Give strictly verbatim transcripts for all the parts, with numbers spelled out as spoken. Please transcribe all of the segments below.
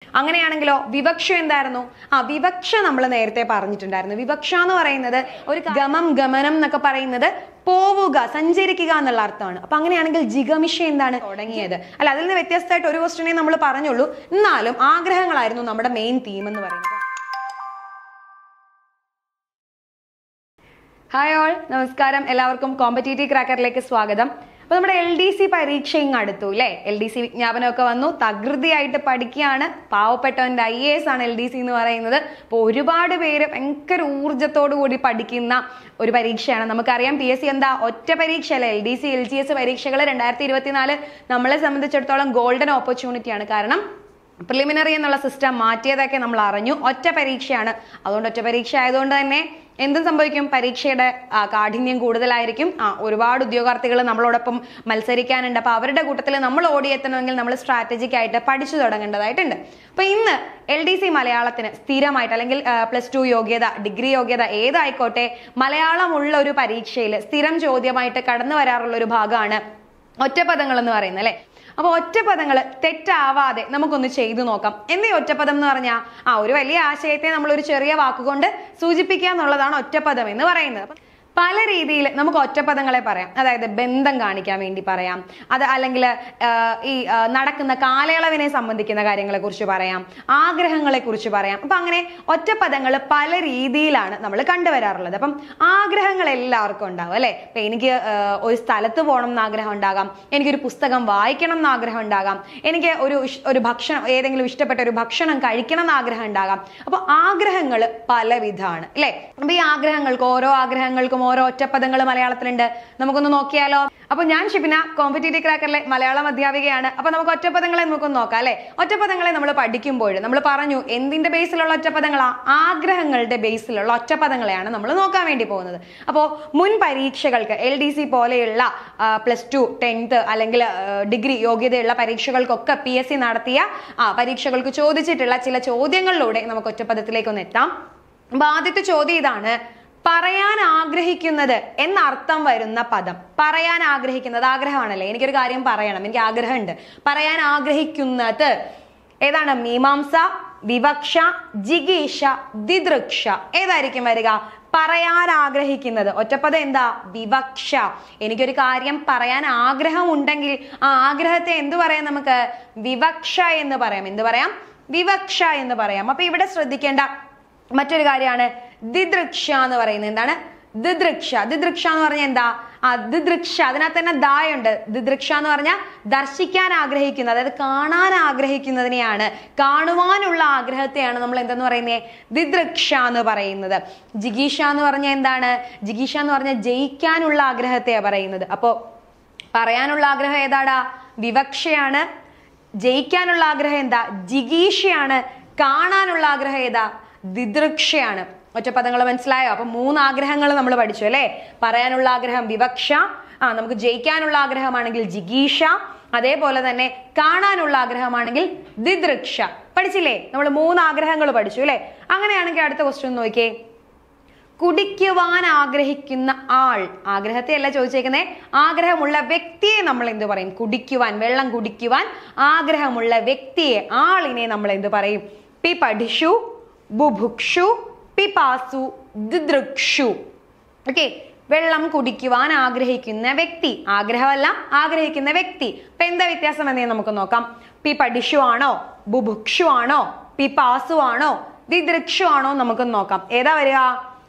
അങ്ങനെയാണെങ്കിലോ വിവക്ഷ എന്തായിരുന്നു? ആ വിവക്ഷ നമ്മൾ നേരത്തെ പറഞ്ഞിട്ടുണ്ടായിരുന്നു. വിവക്ഷ എന്ന് പറയുന്നത് ഒരു ഗമം ഗമനം എന്നൊക്കെ പറയുന്നത് പോവുക, സഞ്ചരിക്കുക എന്നുള്ള അർത്ഥമാണ്. അപ്പൊ അങ്ങനെയാണെങ്കിൽ ജിഗമിഷ എന്താണ്? തുടങ്ങിയത്. അല്ല, അതിൽ നിന്ന് വ്യത്യസ്തമായിട്ട് ഒരു ക്വസ്റ്റ്യനെ നമ്മൾ പറഞ്ഞുള്ളൂ. എന്നാലും ആഗ്രഹങ്ങളായിരുന്നു നമ്മുടെ മെയിൻ തീം എന്ന് പറയുന്നത്. ഹായ് ഓൾ, നമസ്കാരം. എല്ലാവർക്കും കോമ്പറ്റേറ്റീവ് ക്രാക്കറിലേക്ക് സ്വാഗതം. അപ്പൊ നമ്മുടെ എൽ ഡി സി പരീക്ഷ ഇങ്ങ് അടുത്തു അല്ലേ? എൽ ഡി സി വിജ്ഞാപനമൊക്കെ വന്നു. തകൃതിയായിട്ട് പഠിക്കുകയാണ്. പാവപ്പെട്ടവന്റെ ഐ എ എസ് ആണ് എൽ ഡി സി എന്ന് പറയുന്നത്. അപ്പോൾ ഒരുപാട് പേര് ഭയങ്കര ഊർജ്ജത്തോടു കൂടി പഠിക്കുന്ന ഒരു പരീക്ഷയാണ്. നമുക്കറിയാം പി എസ് സി എന്താ ഒറ്റ പരീക്ഷ അല്ല. L D C L G S പരീക്ഷകൾ രണ്ടായിരത്തി ഇരുപത്തിനാല് നമ്മളെ സംബന്ധിച്ചിടത്തോളം ഗോൾഡൻ ഓപ്പർച്യൂണിറ്റിയാണ്. കാരണം പ്രിലിമിനറി എന്നുള്ള സിസ്റ്റം മാറ്റിയതൊക്കെ നമ്മൾ അറിഞ്ഞു. ഒറ്റ പരീക്ഷയാണ്. അതുകൊണ്ട് ഒറ്റ പരീക്ഷ ആയതുകൊണ്ട് തന്നെ എന്തും സംഭവിക്കും, പരീക്ഷയുടെ കാഠിന്യം കൂടുതലായിരിക്കും. ആ ഒരുപാട് ഉദ്യോഗാർത്ഥികൾ നമ്മളോടൊപ്പം മത്സരിക്കാനുണ്ട്. അപ്പൊ അവരുടെ കൂട്ടത്തിൽ നമ്മൾ ഓടിയെത്തണമെങ്കിൽ നമ്മൾ സ്ട്രാറ്റജിക് ആയിട്ട് പഠിച്ചു തുടങ്ങേണ്ടതായിട്ടുണ്ട്. അപ്പൊ ഇന്ന് എൽ ഡി സി മലയാളത്തിന് സ്ഥിരമായിട്ട് അല്ലെങ്കിൽ പ്ലസ് ടു യോഗ്യത, ഡിഗ്രി യോഗ്യത ഏതായിക്കോട്ടെ, മലയാളമുള്ള ഒരു പരീക്ഷയിൽ സ്ഥിരം ചോദ്യമായിട്ട് കടന്നു വരാറുള്ള ഒരു ഭാഗമാണ് ഒറ്റപ്പദങ്ങൾ എന്ന് പറയുന്നത് അല്ലെ. അപ്പൊ ഒറ്റപ്പദങ്ങൾ തെറ്റാവാതെ നമുക്കൊന്ന് ചെയ്തു നോക്കാം. എന്തേ ഒറ്റപ്പദം എന്ന് പറഞ്ഞാൽ ആ ഒരു വലിയ ആശയത്തെ നമ്മൾ ഒരു ചെറിയ വാക്കുകൊണ്ട് സൂചിപ്പിക്കുക എന്നുള്ളതാണ് ഒറ്റപ്പദം എന്ന് പറയുന്നത്. പല രീതിയിൽ നമുക്ക് ഒറ്റപ്പദങ്ങളെ പറയാം. അതായത് ബന്ധം കാണിക്കാൻ വേണ്ടി പറയാം, അത് അല്ലെങ്കിൽ ഈ നടക്കുന്ന കാലയളവിനെ സംബന്ധിക്കുന്ന കാര്യങ്ങളെ കുറിച്ച് പറയാം, ആഗ്രഹങ്ങളെ കുറിച്ച് പറയാം. അപ്പൊ അങ്ങനെ ഒറ്റപ്പദങ്ങൾ പല രീതിയിലാണ് നമ്മൾ കണ്ടുവരാറുള്ളത്. അപ്പം ആഗ്രഹങ്ങൾ എല്ലാവർക്കും ഉണ്ടാവും അല്ലെ. ഇപ്പൊ എനിക്ക് ഒരു സ്ഥലത്ത് പോകണം എന്ന് ആഗ്രഹം ഉണ്ടാകാം, എനിക്കൊരു പുസ്തകം വായിക്കണം എന്ന് ആഗ്രഹം ഉണ്ടാകാം, എനിക്ക് ഒരു ഒരു ഭക്ഷണം ഏതെങ്കിലും ഇഷ്ടപ്പെട്ട ഒരു ഭക്ഷണം കഴിക്കണം എന്ന് ആഗ്രഹം ഉണ്ടാകാം. അപ്പൊ ആഗ്രഹങ്ങൾ പലവിധമാണ് അല്ലെ. അപ്പൊ ഈ ആഗ്രഹങ്ങൾക്ക് ഓരോ ആഗ്രഹങ്ങൾക്കും ഓരോ ഒറ്റപ്പദങ്ങൾ മലയാളത്തിലുണ്ട്. നമുക്കൊന്ന് നോക്കിയാലോ? അപ്പൊ ഞാൻ ഷിബിന, കോമ്പറ്റേറ്റീവ് ക്രാക്കറിലെ മലയാളം അധ്യാപികയാണ്. അപ്പൊ നമുക്ക് ഒറ്റപ്പദങ്ങളെ നമുക്കൊന്ന് നോക്കാം അല്ലെ. ഒറ്റപ്പദങ്ങളെ നമ്മൾ പഠിക്കുമ്പോൾ നമ്മൾ പറഞ്ഞു എന്തിന്റെ ബേസിലുള്ള ഒറ്റപ്പദങ്ങളാ? ആഗ്രഹങ്ങളുടെ ബേസിലുള്ള ഒറ്റപ്പദങ്ങളെയാണ് നമ്മൾ നോക്കാൻ വേണ്ടി പോകുന്നത്. അപ്പോൾ മുൻ പരീക്ഷകൾക്ക് എൽ ഡി സി പോലെയുള്ള പ്ലസ് ടു, ടെൻത്ത് അല്ലെങ്കിൽ ഡിഗ്രി യോഗ്യതയുള്ള പരീക്ഷകൾക്കൊക്കെ പി എസ് സി നടത്തിയ ആ പരീക്ഷകൾക്ക് ചോദിച്ചിട്ടുള്ള ചില ചോദ്യങ്ങളിലൂടെ നമുക്ക് ഒറ്റപ്പദത്തിലേക്ക് ഒന്ന് എത്താം. അപ്പൊ ആദ്യത്തെ ചോദ്യം ഇതാണ്: പറയാൻ ആഗ്രഹിക്കുന്നത് എന്നർത്ഥം വരുന്ന പദം. പറയാൻ ആഗ്രഹിക്കുന്നത് ആഗ്രഹമാണല്ലേ, എനിക്കൊരു കാര്യം പറയണം, എനിക്ക് ആഗ്രഹമുണ്ട്. പറയാൻ ആഗ്രഹിക്കുന്നത് ഏതാണ്? മീമാംസ, വിവക്ഷ, ജിഗീഷ, ദിദൃക്ഷ. ഏതായിരിക്കും വരിക? പറയാൻ ആഗ്രഹിക്കുന്നത്. ഒറ്റപ്പദം എന്താ? വിവക്ഷ. എനിക്കൊരു കാര്യം പറയാൻ ആഗ്രഹം ഉണ്ടെങ്കിൽ ആ ആഗ്രഹത്തെ എന്ത് പറയാം? നമുക്ക് വിവക്ഷ എന്ന് പറയാം. എന്ത് പറയാം? വിവക്ഷ എന്ന് പറയാം. അപ്പൊ ഇവിടെ ശ്രദ്ധിക്കേണ്ട മറ്റൊരു കാര്യമാണ് ദിദൃക്ഷ എന്ന് പറയുന്നത്. എന്താണ്? ദിദൃക്ഷ. ദിദൃക്ഷ എന്ന് പറഞ്ഞാൽ എന്താ? ആ ദിദൃക്ഷ, അതിനകത്ത് തന്നെ ദായുണ്ട്. ദിദൃക്ഷ എന്ന് പറഞ്ഞാൽ ദർശിക്കാൻ ആഗ്രഹിക്കുന്നത്, അതായത് കാണാൻ ആഗ്രഹിക്കുന്നതിനെയാണ്, കാണുവാനുള്ള ആഗ്രഹത്തെയാണ് നമ്മൾ എന്തെന്ന് പറയുന്നത്? ദിദൃക്ഷ എന്ന് പറയുന്നത്. ജിഗീഷ എന്ന് പറഞ്ഞാൽ എന്താണ്? ജിഗീഷ എന്ന് പറഞ്ഞാൽ ജയിക്കാനുള്ള ആഗ്രഹത്തെയാണ് പറയുന്നത്. അപ്പോ പറയാനുള്ള ആഗ്രഹം ഏതാടാ? വിവക്ഷയാണ്. ജയിക്കാനുള്ള ആഗ്രഹം എന്താ? ജിഗീഷയാണ്. കാണാനുള്ള ആഗ്രഹം ഏതാ? ദിദൃക്ഷയാണ്. ഒറ്റപ്പദങ്ങൾ മനസ്സിലായോ? അപ്പൊ മൂന്ന് ആഗ്രഹങ്ങൾ നമ്മൾ പഠിച്ചു അല്ലെ. പറയാനുള്ള ആഗ്രഹം വിവക്ഷ, ആ നമുക്ക് ജയിക്കാനുള്ള ആഗ്രഹമാണെങ്കിൽ ജിഗീഷ, അതേപോലെ തന്നെ കാണാനുള്ള ആഗ്രഹമാണെങ്കിൽ ദിദൃക്ഷ. പഠിച്ചില്ലേ? നമ്മൾ മൂന്ന് ആഗ്രഹങ്ങൾ പഠിച്ചു അല്ലെ. അങ്ങനെയാണെങ്കിൽ അടുത്ത ക്വസ്റ്റ്യൻ നോക്കിയേ. കുടിക്കുവാൻ ആഗ്രഹിക്കുന്ന ആൾ, ആഗ്രഹത്തെ അല്ല ചോദിച്ചേക്കുന്നേ, ആഗ്രഹമുള്ള വ്യക്തിയെ നമ്മൾ എന്ത് പറയും? കുടിക്കുവാൻ, വെള്ളം കുടിക്കുവാൻ ആഗ്രഹമുള്ള വ്യക്തിയെ, ആളിനെ നമ്മൾ എന്ത് പറയും? പിപഠിഷു, ബുഭുക്ഷു, പിപാസു, ദിദൃക്ഷു. ഓക്കെ, വെള്ളം കുടിക്കുവാൻ ആഗ്രഹിക്കുന്ന വ്യക്തി, ആഗ്രഹമല്ല ആഗ്രഹിക്കുന്ന വ്യക്തി. അപ്പൊ എന്താ വ്യത്യാസം എന്നേ നമുക്ക് നോക്കാം. പിപഠിഷു ആണോ, ബുഭുക്ഷു ആണോ, പിപാസു ആണോ, ദിദൃക്ഷു ആണോ? നമുക്ക് നോക്കാം. ഏതാ വരിക?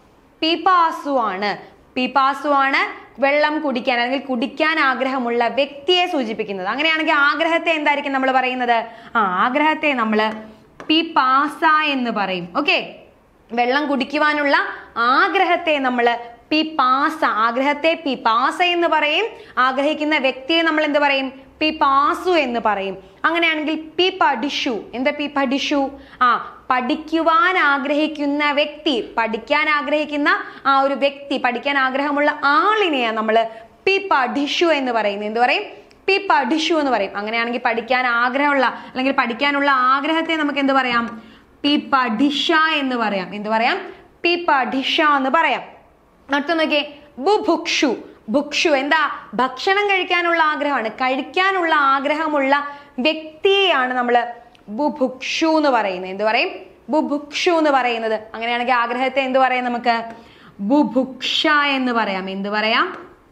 പിപാസു ആണ്. പിപാസു ആണ് വെള്ളം കുടിക്കാൻ അല്ലെങ്കിൽ കുടിക്കാൻ ആഗ്രഹമുള്ള വ്യക്തിയെ സൂചിപ്പിക്കുന്നത്. അങ്ങനെയാണെങ്കിൽ ആഗ്രഹത്തെ എന്തായിരിക്കും നമ്മൾ പറയുന്നത്? ആ ആഗ്രഹത്തെ നമ്മൾ പിപാസ എന്ന് പറയും. ഓക്കെ, വെള്ളം കുടിക്കുവാനുള്ള ആഗ്രഹത്തെ നമ്മൾ പിപാസ, ആഗ്രഹത്തെ പിപാസ എന്ന് പറയും. ആഗ്രഹിക്കുന്ന വ്യക്തിയെ നമ്മൾ എന്ത് പറയും? പിപാസു എന്ന് പറയും. അങ്ങനെയാണെങ്കിൽ പിപഠിഷു, എന്താ പിപഠിഷു? ആ പഠിക്കുവാൻ ആഗ്രഹിക്കുന്ന വ്യക്തി, പഠിക്കാൻ ആഗ്രഹിക്കുന്ന ആ ഒരു വ്യക്തി, പഠിക്കാൻ ആഗ്രഹമുള്ള ആളിനെയാണ് നമ്മൾ പിപഠിഷു എന്ന് പറയുന്നത്. എന്ത് പറയും? പിപഠിഷു എന്ന് പറയും. അങ്ങനെയാണെങ്കിൽ പഠിക്കാൻ ആഗ്രഹമുള്ള അല്ലെങ്കിൽ പഠിക്കാനുള്ള ആഗ്രഹത്തെ നമുക്ക് എന്ത് പറയാം? പിപഠിഷ എന്ന് പറയാം. എന്ത് പറയാം? പിപഠിഷ എന്ന് പറയാം. അടുത്ത നോക്കിയേ, ബുഭുക്ഷു. ഭുക്ഷു എന്താ? ഭക്ഷണം കഴിക്കാനുള്ള ആഗ്രഹമാണ്. കഴിക്കാനുള്ള ആഗ്രഹമുള്ള വ്യക്തിയെയാണ് നമ്മൾ ബുഭുക്ഷു എന്ന് പറയുന്നത്. എന്ത് പറയും? ബുഭുക്ഷു എന്ന് പറയുന്നത്. അങ്ങനെയാണെങ്കിൽ ആഗ്രഹത്തെ എന്ത് പറയാം നമുക്ക്? ബുഭുക്ഷ എന്ന് പറയാം. എന്ത് പറയാം?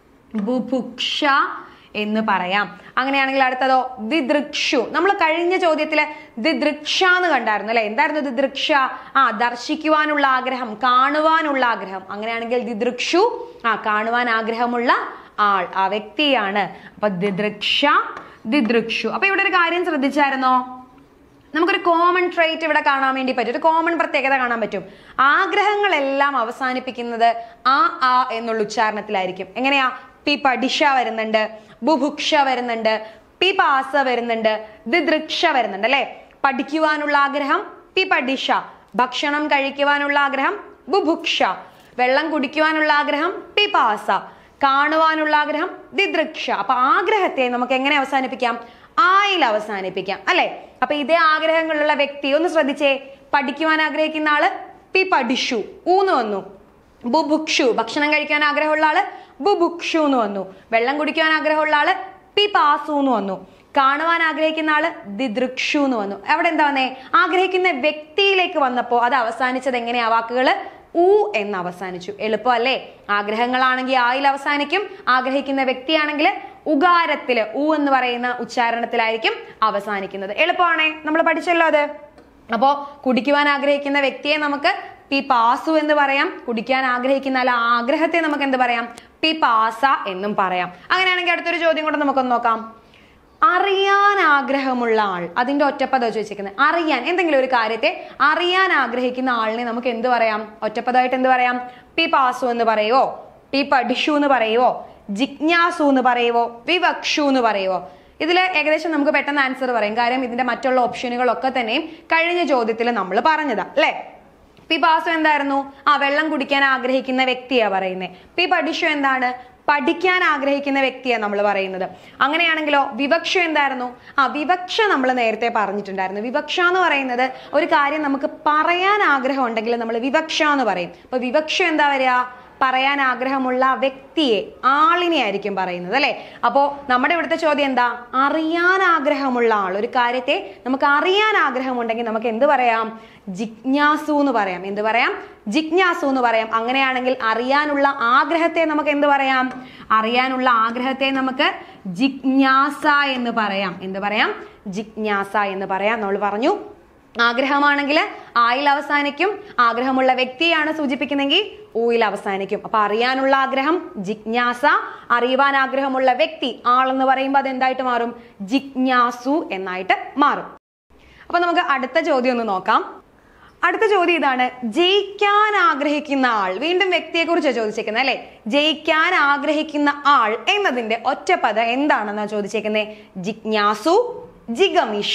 ബുഭുക്ഷ എന്ന് പറയാം. അങ്ങനെയാണെങ്കിൽ അടുത്തതോ ദിദൃക്ഷു. നമ്മൾ കഴിഞ്ഞ ചോദ്യത്തില് ദിദൃക്ഷ എന്ന് കണ്ടായിരുന്നു അല്ലെ? എന്തായിരുന്നു ദിദൃക്ഷ? ആ ദർശിക്കുവാനുള്ള ആഗ്രഹം, കാണുവാനുള്ള ആഗ്രഹം. അങ്ങനെയാണെങ്കിൽ ദിദൃക്ഷു ആ കാണുവാൻ ആഗ്രഹമുള്ള ആൾ, ആ വ്യക്തിയാണ്. അപ്പൊ ദിദൃക്ഷ, ദിദൃക്ഷു. അപ്പൊ ഇവിടെ ഒരു കാര്യം ശ്രദ്ധിച്ചായിരുന്നോ? നമുക്കൊരു കോമൺ ട്രേറ്റ് ഇവിടെ കാണാൻ വേണ്ടി പറ്റും, ഒരു കോമൺ പ്രത്യേകത കാണാൻ പറ്റും. ആഗ്രഹങ്ങളെല്ലാം അവസാനിപ്പിക്കുന്നത് ആ ആ എന്നുള്ള ഉച്ചാരണത്തിലായിരിക്കും. എങ്ങനെയാ? പി പഠിഷ വരുന്നുണ്ട്, ബുഭുക്ഷ വരുന്നുണ്ട്, പി പാസ വരുന്നുണ്ട്, ദിദൃക്ഷ വരുന്നുണ്ട് അല്ലെ? പഠിക്കുവാനുള്ള ആഗ്രഹം പി പഠിഷ, ഭക്ഷണം കഴിക്കുവാനുള്ള ആഗ്രഹം ബുഭുക്ഷ, വെള്ളം കുടിക്കുവാനുള്ള ആഗ്രഹം പി പാസ, കാണുവാനുള്ള ആഗ്രഹം ദിദൃക്ഷ. അപ്പൊ ആഗ്രഹത്തെ നമുക്ക് എങ്ങനെ അവസാനിപ്പിക്കാം? ആയിൽ അവസാനിപ്പിക്കാം അല്ലെ? അപ്പൊ ഇതേ ആഗ്രഹങ്ങളുള്ള വ്യക്തി ഒന്ന് ശ്രദ്ധിച്ചേ. പഠിക്കുവാൻ ആഗ്രഹിക്കുന്ന ആള് പി പഠിഷു, ഊന്ന് വന്നു. ബുഭുക്ഷു, ഭക്ഷണം കഴിക്കാൻ ആഗ്രഹമുള്ള ആള് ബുഭുക്ഷു എന്ന് വന്നു. വെള്ളം കുടിക്കുവാൻ ആഗ്രഹമുള്ള ആള് പി പാസു എന്ന് വന്നു. കാണുവാൻ ആഗ്രഹിക്കുന്ന ആള് ദിദൃക്ഷു എന്ന് വന്നു. അവിടെ എന്താ വന്നേ? ആഗ്രഹിക്കുന്ന വ്യക്തിയിലേക്ക് വന്നപ്പോ അത് അവസാനിച്ചത് എങ്ങനെയാ? വാക്കുകള് ഊ എന്ന് അവസാനിച്ചു. എളുപ്പം അല്ലേ? ആഗ്രഹങ്ങളാണെങ്കിൽ ആയിൽ അവസാനിക്കും, ആഗ്രഹിക്കുന്ന വ്യക്തിയാണെങ്കിൽ ഉകാരത്തില് ഊ എന്ന് പറയുന്ന ഉച്ചാരണത്തിലായിരിക്കും അവസാനിക്കുന്നത്. എളുപ്പമാണേ, നമ്മൾ പഠിച്ചല്ലോ അത്. അപ്പോ കുടിക്കുവാൻ ആഗ്രഹിക്കുന്ന വ്യക്തിയെ നമുക്ക് പി പാസു എന്ന് പറയാം, കുടിക്കാൻ ആഗ്രഹിക്കുന്ന അല്ല ആഗ്രഹത്തെ നമുക്ക് എന്ത് പറയാം? പി പാസ എന്നും പറയാം. അങ്ങനെയാണെങ്കിൽ അടുത്തൊരു ചോദ്യം കൂടെ നമുക്കൊന്ന് നോക്കാം. അറിയാൻ ആഗ്രഹമുള്ള ആൾ, അതിന്റെ ഒറ്റപ്പദം ചോദിച്ചിരിക്കുന്നത്. അറിയാൻ, എന്തെങ്കിലും ഒരു കാര്യത്തെ അറിയാൻ ആഗ്രഹിക്കുന്ന ആളിനെ നമുക്ക് എന്ത് പറയാം? ഒറ്റപ്പദമായിട്ട് എന്ത് പറയാം? പി പാസു എന്ന് പറയുവോ, പി പഠിഷു എന്ന് പറയുവോ, ജിജ്ഞാസു എന്ന് പറയുവോ, വിവക്ഷു എന്ന് പറയുവോ? ഇതിൽ ഏകദേശം നമുക്ക് പെട്ടെന്ന് ആൻസർ പറയും. കാര്യം ഇതിന്റെ മറ്റുള്ള ഓപ്ഷനുകളൊക്കെ തന്നെയും കഴിഞ്ഞ ചോദ്യത്തിൽ നമ്മൾ പറഞ്ഞതാ അല്ലെ? പി പാസു എന്തായിരുന്നു? ആ വെള്ളം കുടിക്കാൻ ആഗ്രഹിക്കുന്ന വ്യക്തിയാ പറയുന്നത്. പി പഠിഷു എന്താണ്? പഠിക്കാൻ ആഗ്രഹിക്കുന്ന വ്യക്തിയാ നമ്മൾ പറയുന്നത്. അങ്ങനെയാണെങ്കിലോ വിവക്ഷ എന്തായിരുന്നു? ആ വിവക്ഷ നമ്മൾ നേരത്തെ പറഞ്ഞിട്ടുണ്ടായിരുന്നു. വിവക്ഷ എന്ന് പറയുന്നത് ഒരു കാര്യം നമുക്ക് പറയാൻ ആഗ്രഹം ഉണ്ടെങ്കിൽ നമ്മൾ വിവക്ഷ എന്ന് പറയും. അപ്പൊ വിവക്ഷ എന്താ വരിക? പറയാൻ ആഗ്രഹമുള്ള വ്യക്തിയെ, ആളിനെ ആയിരിക്കും പറയുന്നത് അല്ലെ? അപ്പോ നമ്മുടെ ഇവിടുത്തെ ചോദ്യം എന്താ? അറിയാൻ ആഗ്രഹമുള്ള ആൾ, ഒരു കാര്യത്തെ നമുക്ക് അറിയാൻ ആഗ്രഹമുണ്ടെങ്കിൽ നമുക്ക് എന്ത് പറയാം? ജിജ്ഞാസു എന്ന് പറയാം. എന്ത് പറയാം? ജിജ്ഞാസു എന്ന് പറയാം. അങ്ങനെയാണെങ്കിൽ അറിയാനുള്ള ആഗ്രഹത്തെ നമുക്ക് എന്ത് പറയാം? അറിയാനുള്ള ആഗ്രഹത്തെ നമുക്ക് ജിജ്ഞാസ എന്ന് പറയാം. എന്ത് പറയാം? ജിജ്ഞാസ എന്ന് പറയാം. നമ്മൾ പറഞ്ഞു ആഗ്രഹമാണെങ്കിൽ ആയിൽ അവസാനിക്കും, ആഗ്രഹമുള്ള വ്യക്തിയാണ് സൂചിപ്പിക്കുന്നെങ്കിൽ ഊയിൽ അവസാനിക്കും. അപ്പൊ അറിയാനുള്ള ആഗ്രഹം ജിജ്ഞാസ, അറിയുവാൻ ആഗ്രഹമുള്ള വ്യക്തി ആളെന്ന് പറയുമ്പോൾ അത് എന്തായിട്ട് മാറും? ജിജ്ഞാസു എന്നായിട്ട് മാറും. അപ്പൊ നമുക്ക് അടുത്ത ചോദ്യം ഒന്ന് നോക്കാം. അടുത്ത ചോദ്യം ഇതാണ്. ജയിക്കാൻ ആഗ്രഹിക്കുന്ന ആൾ, വീണ്ടും വ്യക്തിയെ കുറിച്ച് ചോദിച്ചേക്കുന്നത് അല്ലെ? ജയിക്കാൻ ആഗ്രഹിക്കുന്ന ആൾ എന്നതിന്റെ ഒറ്റപ്പദം എന്താണെന്നാ ചോദിച്ചേക്കുന്നത്? ജിജ്ഞാസു, ജിഗമിഷ,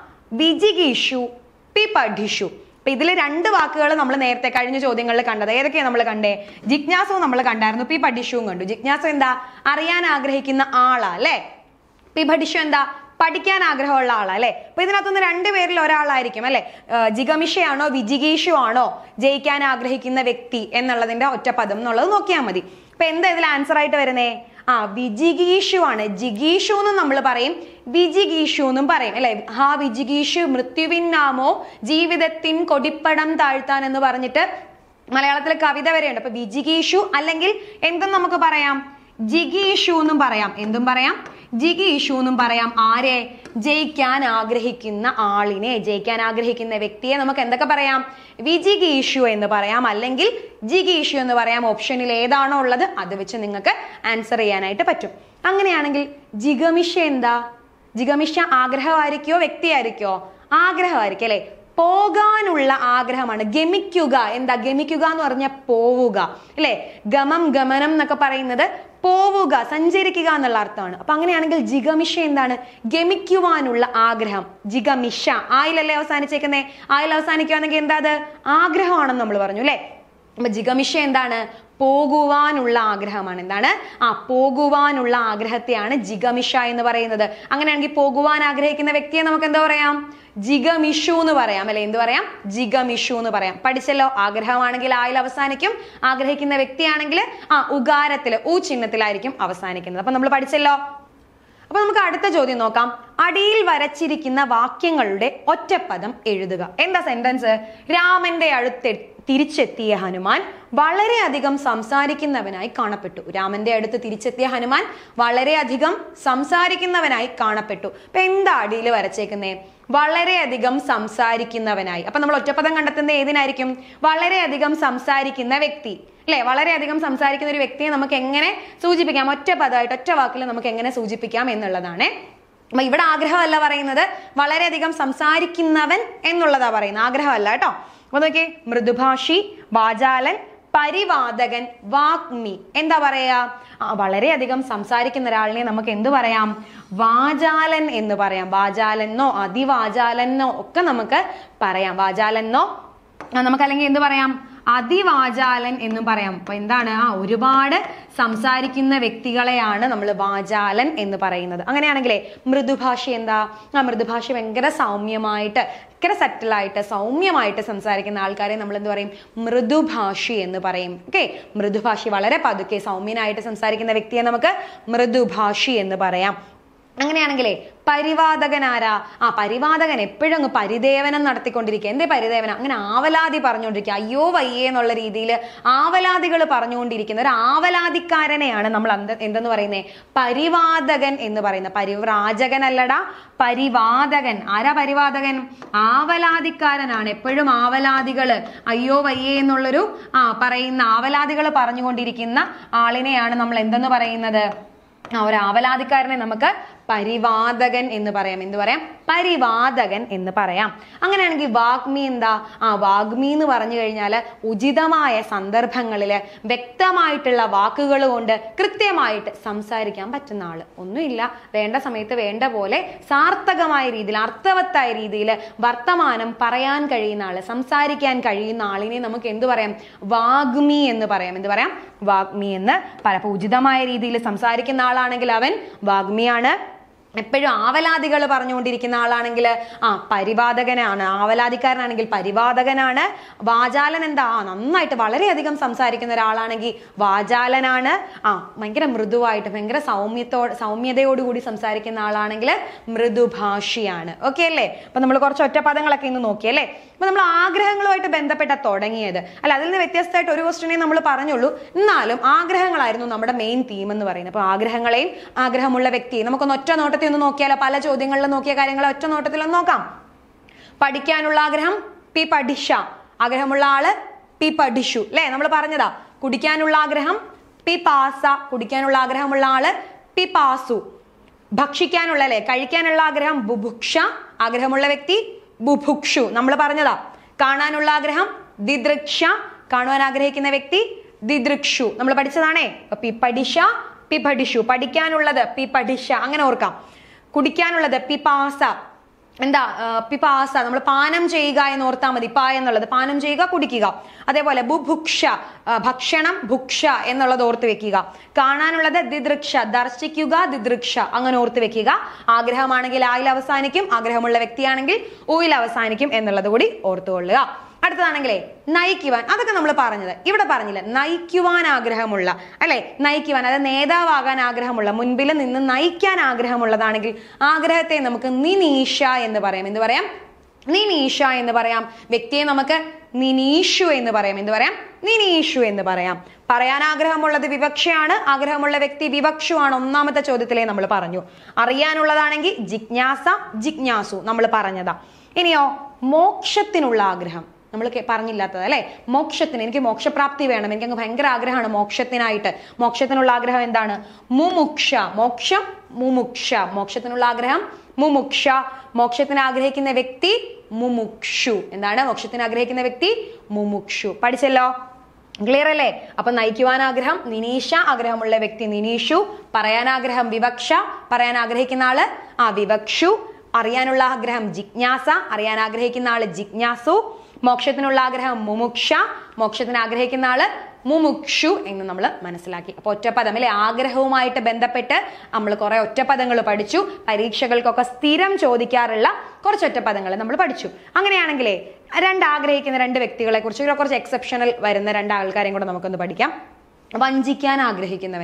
വിജിഗീഷു, പി പഠിഷു. അപ്പൊ ഇതില് രണ്ട് വാക്കുകൾ നമ്മൾ നേരത്തെ കഴിഞ്ഞ ചോദ്യങ്ങളിൽ കണ്ടത്. ഏതൊക്കെയാണ് നമ്മൾ കണ്ടേ? ജിജ്ഞാസു നമ്മൾ കണ്ടായിരുന്നു, പി പഠിഷുവും കണ്ടു. ജിജ്ഞാസു എന്താ? അറിയാൻ ആഗ്രഹിക്കുന്ന ആളാ അല്ലെ? പി പഠിഷു എന്താ? പഠിക്കാൻ ആഗ്രഹമുള്ള ആളാ അല്ലെ? അപ്പൊ ഇതിനകത്തുനിന്ന് രണ്ടുപേരിൽ ഒരാളായിരിക്കും അല്ലെ? ജിഗമിഷയാണോ വിജിഗീഷു ആണോ ജയിക്കാൻ ആഗ്രഹിക്കുന്ന വ്യക്തി എന്നുള്ളതിന്റെ ഒറ്റപ്പദം എന്നുള്ളത് നോക്കിയാൽ മതി. അപ്പൊ എന്താ ഇതിൽ ആൻസർ ആയിട്ട് വരുന്നേ? ആ വിജിഗീഷു ആണ്. ജിഗീഷു എന്നും നമ്മൾ പറയും, വിജിഗീഷു എന്നും പറയും അല്ലെ? ഹാ വിജിഗീഷു മൃത്യുവിനാമോ ജീവിതത്തിൻ കൊടിപ്പടം താഴ്ത്താൻ എന്ന് പറഞ്ഞിട്ട് മലയാളത്തിൽ കവിത വരെയുണ്ട്. അപ്പൊ വിജിഗീഷു അല്ലെങ്കിൽ എന്തും നമുക്ക് പറയാം? ജിഗീഷു എന്നും പറയാം. എന്തും പറയാം? ജിഗീഷു എന്നും പറയാം. ആരെ? ജയിക്കാൻ ആഗ്രഹിക്കുന്ന ആളിനെ, ജയിക്കാൻ ആഗ്രഹിക്കുന്ന വ്യക്തിയെ നമുക്ക് എന്തൊക്കെ പറയാം? വിജിഗീഷു എന്ന് പറയാം, അല്ലെങ്കിൽ ജിഗീഷു എന്ന് പറയാം. ഓപ്ഷനിൽ ഏതാണോ ഉള്ളത് അത് വെച്ച് നിങ്ങൾക്ക് ആൻസർ ചെയ്യാനായിട്ട് പറ്റും. അങ്ങനെയാണെങ്കിൽ ജിഗമിഷ എന്താ? ജിഗമിഷ ആഗ്രഹമായിരിക്കോ വ്യക്തിയായിരിക്കോ? ആഗ്രഹമായിരിക്കും അല്ലെ? പോകാനുള്ള ആഗ്രഹമാണ്. ഗമിക്കുക. എന്താ ഗമിക്കുക എന്ന് പറഞ്ഞാൽ പോവുക അല്ലെ? ഗമം ഗമനം എന്നൊക്കെ പറയുന്നത് പോവുക, സഞ്ചരിക്കുക എന്നുള്ള അർത്ഥമാണ്. അപ്പൊ അങ്ങനെയാണെങ്കിൽ ജിഗമിഷ എന്താണ്? ഗമിക്കുവാനുള്ള ആഗ്രഹം. ജിഗമിഷ ആയിലല്ലേ അവസാനിച്ചേക്കുന്നേ? ആയിൽ അവസാനിക്കുവാണെങ്കിൽ എന്താ? അത് ആഗ്രഹമാണെന്ന് നമ്മൾ പറഞ്ഞു അല്ലെ? അപ്പൊ ജിഗമിഷ എന്താണ്? പോകുവാനുള്ള ആഗ്രഹമാണ്. എന്താണ്? ആ പോകുവാനുള്ള ആഗ്രഹത്തെയാണ് ജിഗമിഷ എന്ന് പറയുന്നത്. അങ്ങനെയാണെങ്കിൽ പോകുവാൻ ആഗ്രഹിക്കുന്ന വ്യക്തിയെ നമുക്ക് എന്താ പറയാം? ജിഗമിഷു എന്ന് പറയാം അല്ലെ? എന്ത് പറയാം? ജിഗമിഷു എന്ന് പറയാം. പഠിച്ചല്ലോ. ആഗ്രഹമാണെങ്കിൽ ആയിൽ അവസാനിക്കും, ആഗ്രഹിക്കുന്ന വ്യക്തിയാണെങ്കിൽ ആ ഉകാരത്തില് ഊ ചിഹ്നത്തിലായിരിക്കും അവസാനിക്കുന്നത്. അപ്പൊ നമ്മൾ പഠിച്ചല്ലോ. അപ്പൊ നമുക്ക് അടുത്ത ചോദ്യം നോക്കാം. അടിയിൽ വരച്ചിരിക്കുന്ന വാക്യങ്ങളുടെ ഒറ്റപ്പദം എഴുതുക. എന്താ സെന്റൻസ്? രാമന്റെ അടുത്ത് തിരിച്ചെത്തിയ ഹനുമാൻ വളരെയധികം സംസാരിക്കുന്നവനായി കാണപ്പെട്ടു. രാമന്റെ അടുത്ത് തിരിച്ചെത്തിയ ഹനുമാൻ വളരെയധികം സംസാരിക്കുന്നവനായി കാണപ്പെട്ടു. അപ്പൊ എന്താ അടിയിൽ വരച്ചേക്കുന്നേ? വളരെയധികം സംസാരിക്കുന്നവനായി. അപ്പൊ നമ്മൾ ഒറ്റപ്പദം കണ്ടെത്തുന്നത് ഏതിനായിരിക്കും? വളരെയധികം സംസാരിക്കുന്ന വ്യക്തി അല്ലെ? വളരെയധികം സംസാരിക്കുന്ന ഒരു വ്യക്തിയെ നമുക്ക് എങ്ങനെ സൂചിപ്പിക്കാം? ഒറ്റ പദമായിട്ട് ഒറ്റ വാക്കിൽ നമുക്ക് എങ്ങനെ സൂചിപ്പിക്കാം എന്നുള്ളതാണ്. അപ്പൊ ഇവിടെ ആഗ്രഹമല്ല പറയുന്നത്, വളരെയധികം സംസാരിക്കുന്നവൻ എന്നുള്ളതാ പറയുന്നത്, ആഗ്രഹമല്ല കേട്ടോ. അപ്പൊ നോക്കിയേ, മൃദുഭാഷി, വാചാലൻ, പരിവാദകൻ, വാഗ്മി. എന്താ പറയാ? ആ വളരെയധികം സംസാരിക്കുന്ന ഒരാളിനെ നമുക്ക് എന്ത് പറയാം? വാചാലൻ എന്ന് പറയാം. വാചാലനോ അതിവാചാലനോ ഒക്കെ നമുക്ക് പറയാം. വാചാലനോ നമുക്ക് അല്ലെങ്കിൽ എന്ത് പറയാം? അതിവാചാലൻ എന്നും പറയാം. അപ്പൊ എന്താണ്? ആ ഒരുപാട് സംസാരിക്കുന്ന വ്യക്തികളെയാണ് നമ്മൾ വാചാലൻ എന്ന് പറയുന്നത്. അങ്ങനെയാണെങ്കിലേ മൃദുഭാഷി എന്താ? ആ മൃദുഭാഷി ഭയങ്കര സൗമ്യമായിട്ട് ഭയങ്കര സെറ്റിലായിട്ട് സൗമ്യമായിട്ട് സംസാരിക്കുന്ന ആൾക്കാരെ നമ്മൾ എന്ത് പറയും? മൃദുഭാഷി എന്ന് പറയും. ഓക്കെ, മൃദുഭാഷി വളരെ പതുക്കെ സൗമ്യനായിട്ട് സംസാരിക്കുന്ന വ്യക്തിയെ നമുക്ക് മൃദുഭാഷി എന്ന് പറയാം. അങ്ങനെയാണെങ്കിലേ പരിവാദകൻ ആരാ? ആ പരിവാദകൻ എപ്പോഴും അങ്ങ് പരിദേവനം നടത്തിക്കൊണ്ടിരിക്കുക. എന്തേ പരിദേവനം? അങ്ങനെ ആവലാതി പറഞ്ഞുകൊണ്ടിരിക്കുക, അയ്യോ വയ്യേ എന്നുള്ള രീതിയിൽ ആവലാതികൾ പറഞ്ഞുകൊണ്ടിരിക്കുന്ന ഒരു ആവലാതിക്കാരനെയാണ് നമ്മൾ എന്തെന്ന് പറയുന്നത്? പരിവാദകൻ എന്ന് പറയുന്നത്. പരിവ്രാജകൻ അല്ലടാ, പരിവാദകൻ. ആരാ പരിവാദകൻ? ആവലാതിക്കാരനാണ്. എപ്പോഴും ആവലാതികള് അയ്യോ വയ്യേ എന്നുള്ളൊരു ആ പറയുന്ന ആവലാതികൾ പറഞ്ഞുകൊണ്ടിരിക്കുന്ന ആളിനെയാണ് നമ്മൾ എന്തെന്ന് പറയുന്നത്? ആ ഒരു ആവലാതിക്കാരനെ നമുക്ക് പരിവാദകൻ എന്ന് പറയാം. എന്ത് പറയാം? പരിവാദകൻ എന്ന് പറയാം. അങ്ങനെയാണെങ്കിൽ വാഗ്മി എന്താ? ആ വാഗ്മി എന്ന് പറഞ്ഞു കഴിഞ്ഞാൽ ഉചിതമായ സന്ദർഭങ്ങളില് വ്യക്തമായിട്ടുള്ള വാക്കുകൾ കൊണ്ട് കൃത്യമായിട്ട് സംസാരിക്കാൻ പറ്റുന്ന ആള്. ഒന്നുമില്ല, വേണ്ട സമയത്ത് വേണ്ട പോലെ സാർത്ഥകമായ രീതിയിൽ അർത്ഥവത്തായ രീതിയിൽ വർത്തമാനം പറയാൻ കഴിയുന്ന ആള്, സംസാരിക്കാൻ കഴിയുന്ന ആളിനെ നമുക്ക് എന്ത് പറയാം? വാഗ്മി എന്ന് പറയാം. എന്ത് പറയാം? വാഗ്മി എന്ന് പറയാം. അപ്പൊ ഉചിതമായ രീതിയിൽ സംസാരിക്കുന്ന ആളാണെങ്കിൽ അവൻ വാഗ്മിയാണ്. എപ്പോഴും ആവലാതികൾ പറഞ്ഞുകൊണ്ടിരിക്കുന്ന ആളാണെങ്കിൽ ആ പരിവാദകനാണ്. ആവലാതിക്കാരനാണെങ്കിൽ പരിവാദകനാണ്. വാചാലൻ എന്താ? ആ നന്നായിട്ട് വളരെയധികം സംസാരിക്കുന്ന ഒരാളാണെങ്കിൽ വാചാലനാണ്. ആ ഭയങ്കര മൃദുവായിട്ട് ഭയങ്കര സൗമ്യത്തോ സൗമ്യതയോടുകൂടി സംസാരിക്കുന്ന ആളാണെങ്കിൽ മൃദുഭാഷിയാണ്. ഓക്കെ അല്ലേ? അപ്പൊ നമ്മൾ കുറച്ച് ഒറ്റപ്പദങ്ങളൊക്കെ ഇന്ന് നോക്കിയല്ലേ? അപ്പൊ നമ്മൾ ആഗ്രഹങ്ങളുമായിട്ട് ബന്ധപ്പെട്ട തുടങ്ങിയത് അല്ല, അതിൽ നിന്ന് വ്യത്യസ്തമായിട്ട് ഒരു ക്വസ്റ്റ്യനെ നമ്മൾ പറഞ്ഞുള്ളൂ. എന്നാലും ആഗ്രഹങ്ങളായിരുന്നു നമ്മുടെ മെയിൻ തീം എന്ന് പറയുന്നത്. അപ്പൊ ആഗ്രഹങ്ങളെയും ആഗ്രഹമുള്ള വ്യക്തിയെ നമുക്കൊന്ന് ഒറ്റ നോട്ടത്തിൽ ഒന്ന് നോക്കിയാലോ? പല ചോദ്യങ്ങളിലും നോക്കിയ കാര്യങ്ങൾ ഒറ്റ നോട്ടത്തിൽ ഒന്ന് നോക്കാം. പഠിക്കാനുള്ള ആഗ്രഹം പി പഠിഷ, ആഗ്രഹമുള്ള ആള് പി പഠിഷു അല്ലെ? നമ്മൾ പറഞ്ഞതാ. കുടിക്കാനുള്ള ആഗ്രഹം പി പാസ, കുടിക്കാനുള്ള ആഗ്രഹമുള്ള ആള് പി പാസു. ഭക്ഷിക്കാനുള്ള അല്ലെ കഴിക്കാനുള്ള ആഗ്രഹം ബുഭുക്ഷ, ആഗ്രഹമുള്ള വ്യക്തി ബുഭുക്ഷു, നമ്മൾ പറഞ്ഞതാ. കാണാനുള്ള ആഗ്രഹം ദിദൃക്ഷ, കാണുവാൻ ആഗ്രഹിക്കുന്ന വ്യക്തി ദിദൃക്ഷു, നമ്മൾ പഠിച്ചതാണേ. പി പഠിഷ പി പഠിഷു, പഠിക്കാനുള്ളത് പി പഠിഷ, അങ്ങനെ ഓർക്കാം. കുടിക്കാനുള്ളത് പിപാസ, എന്താ പിപാസ, നമ്മൾ പാനം ചെയ്യുക എന്ന് ഓർത്താൽ മതി. പ എന്നുള്ളത് പാനം ചെയ്യുക, കുടിക്കുക. അതേപോലെ ബുഭുക്ഷ, ഭക്ഷണം ഭുക്ഷ എന്നുള്ളത് ഓർത്ത് വെക്കുക. കാണാനുള്ളത് ദിദൃക്ഷ, ദർശിക്കുക ദിദൃക്ഷ, അങ്ങനെ ഓർത്ത് വെക്കുക. ആഗ്രഹമാണെങ്കിൽ ആയിൽ അവസാനിക്കും, ആഗ്രഹമുള്ള വ്യക്തിയാണെങ്കിൽ ഊയിൽ അവസാനിക്കും എന്നുള്ളത് കൂടി ഓർത്തുകൊള്ളുക. അടുത്തതാണെങ്കിലേ നയിക്കുവാൻ, അതൊക്കെ നമ്മൾ പറഞ്ഞത്. ഇവിടെ പറഞ്ഞില്ല നയിക്കുവാൻ ആഗ്രഹമുള്ള അല്ലെ, നയിക്കുവാൻ അതായത് നേതാവാകാൻ ആഗ്രഹമുള്ള, മുൻപിൽ നിന്ന് നയിക്കാൻ ആഗ്രഹമുള്ളതാണെങ്കിൽ ആഗ്രഹത്തെ നമുക്ക് നിനീഷ എന്ന് പറയാം. എന്ത് പറയാം? നിനീഷ എന്ന് പറയാം. വ്യക്തിയെ നമുക്ക് നിനീഷു എന്ന് പറയാം. എന്ത് പറയാം? നിനീഷു എന്ന് പറയാം. പറയാൻ ആഗ്രഹമുള്ളത് വിവക്ഷയാണ്, ആഗ്രഹമുള്ള വ്യക്തി വിവക്ഷുവാണ്. ഒന്നാമത്തെ ചോദ്യത്തിലേ നമ്മൾ പറഞ്ഞു. അറിയാനുള്ളതാണെങ്കിൽ ജിജ്ഞാസ ജിജ്ഞാസു, നമ്മൾ പറഞ്ഞതാ. ഇനിയോ മോക്ഷത്തിനുള്ള ആഗ്രഹം, നമ്മൾ പറഞ്ഞില്ലാത്തത് അല്ലെ. മോക്ഷത്തിന്, എനിക്ക് മോക്ഷപ്രാപ്തി വേണം, എനിക്ക് അങ്ങ് ഭയങ്കര ആഗ്രഹമാണ് മോക്ഷത്തിനായിട്ട്. മോക്ഷത്തിനുള്ള ആഗ്രഹം എന്താണ്? മുമുക്ഷ, മോക്ഷം മുമുക്ഷ, മോക്ഷത്തിനുള്ള ആഗ്രഹം മുമുക്ഷ. മോക്ഷത്തിന് ആഗ്രഹിക്കുന്ന വ്യക്തി മുമുക്ഷു. എന്താണ് മോക്ഷത്തിന് ആഗ്രഹിക്കുന്ന വ്യക്തി? മുമുക്ഷു. പഠിച്ചല്ലോ, ക്ലിയർ അല്ലേ? അപ്പൊ നയിക്കുവാൻ ആഗ്രഹം നിനീഷ, ആഗ്രഹമുള്ള വ്യക്തി നിനീഷു. പറയാൻ ആഗ്രഹം വിവക്ഷ, പറയാൻ ആഗ്രഹിക്കുന്ന ആള് ആ വിവക്ഷു. അറിയാനുള്ള ആഗ്രഹം ജിജ്ഞാസ, അറിയാൻ ആഗ്രഹിക്കുന്ന ആള് ജിജ്ഞാസു. മോക്ഷത്തിനുള്ള ആഗ്രഹം മുമുക്ഷ, മോക്ഷത്തിന് ആഗ്രഹിക്കുന്ന ആള് മുമുക്ഷു എന്ന് നമ്മൾ മനസ്സിലാക്കി. അപ്പൊ ഒറ്റപ്പദം അല്ലെ, ആഗ്രഹവുമായിട്ട് ബന്ധപ്പെട്ട് നമ്മൾ കുറെ ഒറ്റപ്പദങ്ങൾ പഠിച്ചു. പരീക്ഷകൾക്കൊക്കെ സ്ഥിരം ചോദിക്കാറുള്ള കുറച്ച് ഒറ്റപ്പദങ്ങൾ നമ്മൾ പഠിച്ചു. അങ്ങനെയാണെങ്കിലേ രണ്ട് ആഗ്രഹിക്കുന്ന രണ്ട് വ്യക്തികളെ കുറിച്ച്, കുറച്ച് എക്സെപ്ഷണൽ വരുന്ന രണ്ട് ആൾക്കാരെയും കൂടെ നമുക്കൊന്ന് പഠിക്കാം. വഞ്ചിക്കാൻ ആഗ്രഹിക്കുന്നവൻ,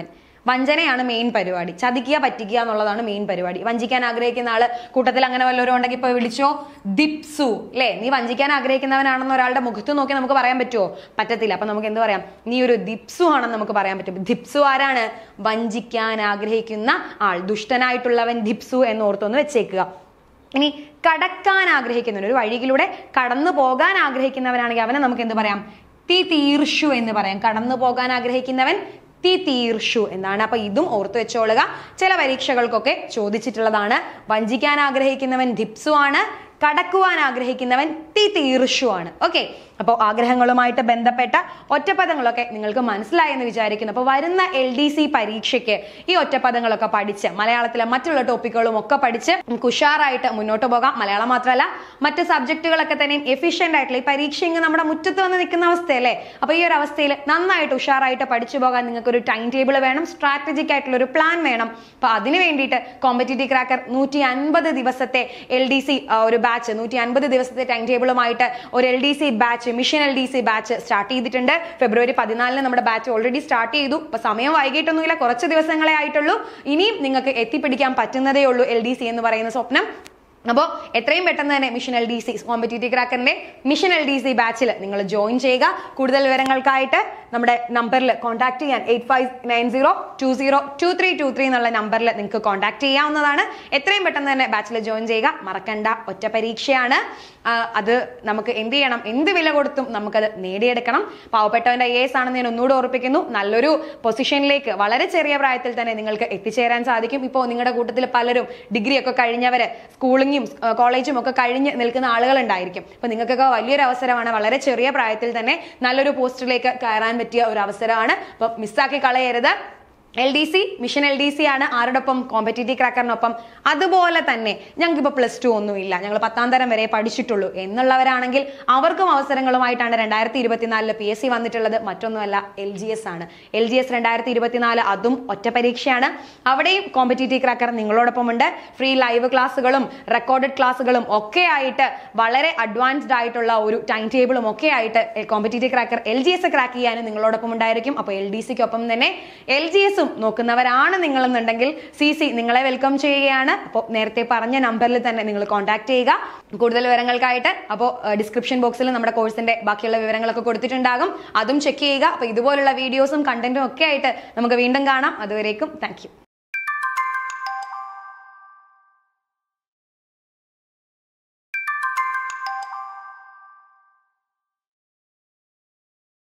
വഞ്ചനയാണ് മെയിൻ പരിപാടി. ചതിക്കുക പറ്റിക്കുക എന്നുള്ളതാണ് മെയിൻ പരിപാടി. വഞ്ചിക്കാൻ ആഗ്രഹിക്കുന്ന ആള് കൂട്ടത്തിൽ അങ്ങനെ വല്ലവരും ഉണ്ടെങ്കിൽ ഇപ്പൊ വിളിച്ചോ ദിപ്സു അല്ലെ, നീ വഞ്ചിക്കാൻ ആഗ്രഹിക്കുന്നവനാണെന്ന് ഒരാളുടെ മുഖത്ത് നോക്കി നമുക്ക് പറയാൻ പറ്റുമോ? പറ്റത്തില്ല. അപ്പൊ നമുക്ക് എന്ത് പറയാം? നീ ഒരു ദിപ്സു ആണെന്ന് നമുക്ക് പറയാൻ പറ്റും. ദിപ്സു ആരാണ്? വഞ്ചിക്കാൻ ആഗ്രഹിക്കുന്ന ആൾ. ദുഷ്ടനായിട്ടുള്ളവൻ ദിപ്സു എന്ന് ഓർത്തൊന്ന് വെച്ചേക്കുക. ഇനി കടക്കാൻ ആഗ്രഹിക്കുന്നവൻ, ഒരു വഴിയിലൂടെ കടന്നു പോകാൻ ആഗ്രഹിക്കുന്നവനാണെങ്കിൽ അവനെ നമുക്ക് എന്ത് പറയാം? തിതീർഷു എന്ന് പറയാം. കടന്നു പോകാൻ ആഗ്രഹിക്കുന്നവൻ തിതീർഷു എന്നാണ്. അപ്പൊ ഇതും ഓർത്തു വെച്ചോളുക. ചില പരീക്ഷകൾക്കൊക്കെ ചോദിച്ചിട്ടുള്ളതാണ്. വഞ്ചിക്കാൻ ആഗ്രഹിക്കുന്നവൻ ദിപ്സു ആണ്, കടക്കുവാൻ ആഗ്രഹിക്കുന്നവൻ തിതീർഷു ആണ്. ഓക്കെ, അപ്പോൾ ആഗ്രഹങ്ങളുമായിട്ട് ബന്ധപ്പെട്ട ഒറ്റപ്പദങ്ങളൊക്കെ നിങ്ങൾക്ക് മനസ്സിലായി എന്ന് വിചാരിക്കുന്നു. അപ്പോൾ വരുന്ന എൽ ഡി സി പരീക്ഷയ്ക്ക് ഈ ഒറ്റപ്പദങ്ങളൊക്കെ പഠിച്ച് മലയാളത്തിലെ മറ്റുള്ള ടോപ്പിക്കുകളും ഒക്കെ പഠിച്ച് നമുക്ക് ഉഷാറായിട്ട് മുന്നോട്ട് പോകാം. മലയാളം മാത്രമല്ല മറ്റ് സബ്ജക്റ്റുകളൊക്കെ തന്നെയും എഫിഷ്യന്റ് ആയിട്ടുള്ള ഈ പരീക്ഷ ഇങ്ങ് നമ്മുടെ മുറ്റത്ത് വന്ന് നിൽക്കുന്ന അവസ്ഥയല്ലേ. അപ്പൊ ഈ ഒരു അവസ്ഥയിൽ നന്നായിട്ട് ഉഷാറായിട്ട് പഠിച്ചു പോകാൻ നിങ്ങൾക്ക് ഒരു ടൈം ടേബിൾ വേണം, സ്ട്രാറ്റജിക് ആയിട്ടുള്ള ഒരു പ്ലാൻ വേണം. അപ്പൊ അതിന് വേണ്ടിയിട്ട് കോമ്പറ്റീറ്റീവ് ക്രാക്കർ നൂറ്റി അൻപത് ദിവസത്തെ എൽ ഡി സി ഒരു ബാച്ച്, നൂറ്റി അൻപത് ദിവസത്തെ ടൈം ടേബിളുമായിട്ട് ഒരു L D C batch, mission L D C batch start ചെയ്തിട്ടുണ്ട്. ഫെബ്രുവരി പതിനാലിന് നമ്മുടെ ബാച്ച് ഓൾറെഡി സ്റ്റാർട്ട് ചെയ്തു. അപ്പൊ സമയം വൈകിട്ടൊന്നുമില്ല, കുറച്ച് ദിവസങ്ങളെ ആയിട്ടുള്ളൂ. ഇനിയും നിങ്ങൾക്ക് എത്തിപ്പിടിക്കാൻ പറ്റുന്നതേ ഉള്ളൂ എൽ ഡി സി എന്ന് പറയുന്ന സ്വപ്നം. അപ്പോൾ എത്രയും പെട്ടെന്ന് തന്നെ mission L D C competitive ക്രാക്കറിന്റെ മിഷൻ എൽ ഡി സി ബാച്ചിൽ നിങ്ങൾ ജോയിൻ ചെയ്യുക. കൂടുതൽ വിവരങ്ങൾക്കായിട്ട് നമ്മുടെ നമ്പറിൽ കോൺടാക്ട് ചെയ്യാൻ eight five nine zero two zero two three two three എന്നുള്ള നമ്പറിൽ നിങ്ങൾക്ക് കോൺടാക്ട് ചെയ്യാവുന്നതാണ്. എത്രയും പെട്ടെന്ന് തന്നെ ബാച്ചിൽ ജോയിൻ ചെയ്യുക. മറക്കണ്ട, ഒറ്റ പരീക്ഷയാണ്. അത് നമുക്ക് എന്ത് ചെയ്യണം? എന്ത് വില കൊടുത്തും നമുക്കത് നേടിയെടുക്കണം. പാവപ്പെട്ടവന്റെ ഐ എ എസ് ആണെന്ന് ഞാൻ ഒന്നുകൂടെ ഓർപ്പിക്കുന്നു. നല്ലൊരു പൊസിഷനിലേക്ക് വളരെ ചെറിയ പ്രായത്തിൽ തന്നെ നിങ്ങൾക്ക് എത്തിച്ചേരാൻ സാധിക്കും. ഇപ്പോൾ നിങ്ങളുടെ കൂട്ടത്തിൽ പലരും ഡിഗ്രി ഒക്കെ കഴിഞ്ഞവര്, സ്കൂളിംഗ് കോളേജും ഒക്കെ കഴിഞ്ഞ് നിൽക്കുന്ന ആളുകൾ ഉണ്ടായിരിക്കും. അപ്പൊ നിങ്ങൾക്കൊക്കെ വലിയൊരു അവസരമാണ്. വളരെ ചെറിയ പ്രായത്തിൽ തന്നെ നല്ലൊരു പോസ്റ്റിലേക്ക് കയറാൻ പറ്റിയ ഒരു അവസരമാണ്. അപ്പൊ മിസ്സാക്കി കളയരുത്. L D C mission L D C ആണ്. ആരോടൊപ്പം? കോമ്പറ്റീറ്റീവ് ക്രാക്കറിനൊപ്പം. അതുപോലെ തന്നെ ഞങ്ങൾക്ക് ഇപ്പോൾ പ്ലസ് ടു ഒന്നുമില്ല, ഞങ്ങൾ പത്താം തരം വരെ പഠിച്ചിട്ടുള്ളൂ എന്നുള്ളവരാണെങ്കിൽ അവർക്കും അവസരങ്ങളുമായിട്ടാണ് രണ്ടായിരത്തി ഇരുപത്തിനാലില് പി എസ് സി വന്നിട്ടുള്ളത്. മറ്റൊന്നുമല്ല, എൽ ജി എസ് ആണ്. എൽ ജി എസ് രണ്ടായിരത്തി ഇരുപത്തിനാല് അതും ഒറ്റ പരീക്ഷയാണ്. അവിടെയും കോമ്പറ്റീറ്റീവ് ക്രാക്കർ നിങ്ങളോടൊപ്പം ഉണ്ട്. ഫ്രീ ലൈവ് ക്ലാസ്സുകളും റെക്കോർഡഡ് ക്ലാസ്സുകളും ഒക്കെ ആയിട്ട് വളരെ അഡ്വാൻസ്ഡ് ആയിട്ടുള്ള ഒരു ടൈം ടേബിളും ഒക്കെ ആയിട്ട് competitive cracker L G S crack ചെയ്യാനും നിങ്ങളോടൊപ്പം ഉണ്ടായിരിക്കും. അപ്പോൾ എൽ ഡി സിക്കൊപ്പം തന്നെ എൽ ജി എസ് നോക്കുന്നവരാണ് നിങ്ങളെന്നുണ്ടെങ്കിൽ സി സി നിങ്ങളെ വെൽക്കം ചെയ്യുകയാണ്. അപ്പോൾ നേരത്തെ പറഞ്ഞ നമ്പറിൽ തന്നെ നിങ്ങൾ കോൺടാക്ട് ചെയ്യുക കൂടുതൽ വിവരങ്ങൾക്കായിട്ട്. അപ്പോൾ ഡിസ്ക്രിപ്ഷൻ ബോക്സിൽ നമ്മുടെ കോഴ്സിന്റെ ബാക്കിയുള്ള വിവരങ്ങളൊക്കെ കൊടുത്തിട്ടുണ്ടാകും, അതും ചെക്ക് ചെയ്യുക. അപ്പോൾ ഇതുപോലുള്ള വീഡിയോസും കണ്ടന്റും ഒക്കെ ആയിട്ട് നമുക്ക് വീണ്ടും കാണാം. അതുവരേക്കും താങ്ക് യു.